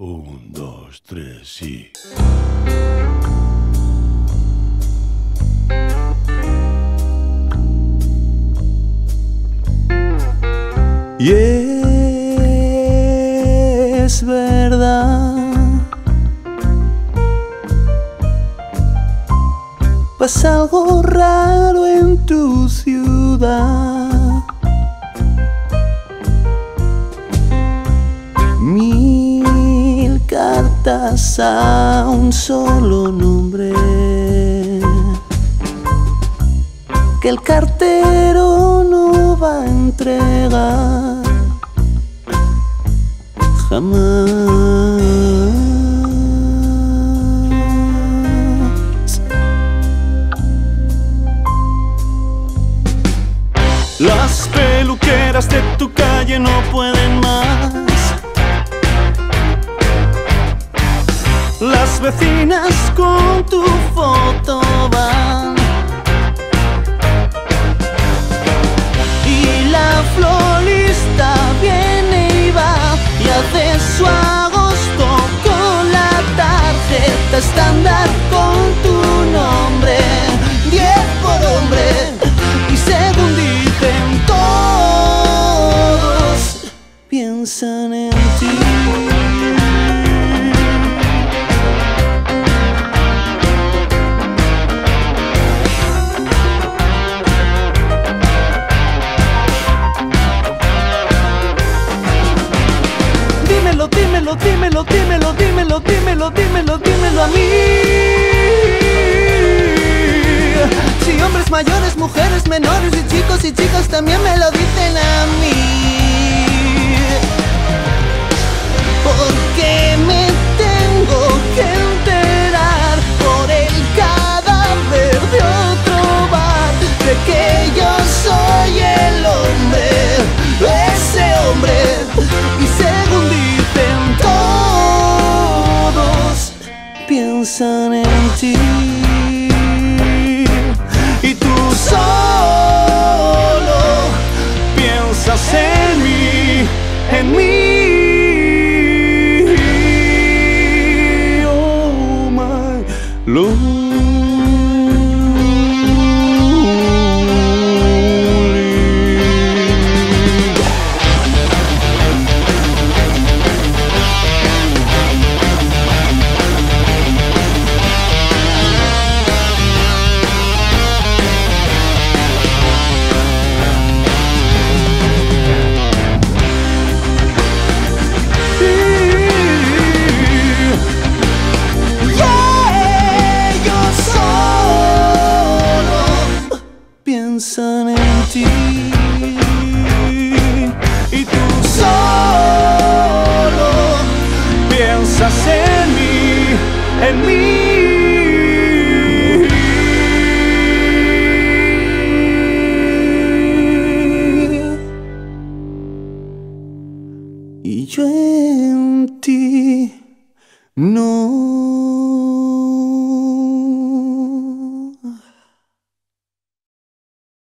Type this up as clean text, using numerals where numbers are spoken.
Un, dos, tres y... Y es verdad, pasa algo raro en tu ciudad. Mil cartas a un solo nombre que el cartero no va a entregar jamás. Las peluqueras de tu calle no pueden más. Las vecinas con tu foto van. Y la florista viene y va y hace su agosto con la tarjeta estándar con tu nombre, 10 por hombre. Y según dicen todos, piensan en ti. Dímelo, dímelo, dímelo, dímelo, dímelo, dímelo, dímelo a mí. Si hombres mayores, mujeres menores y chicas también me lo dicen a mí. Porque me tengo que enterar por el cadáver de otro bar de que yo soy el hombre, ese hombre. Y según dicen todos, piensan en ti. Y tú solo piensas en mí, en mí. Oh my Lord. Piensan en ti. Y tú solo piensas en mí, en mí. Y yo en ti no.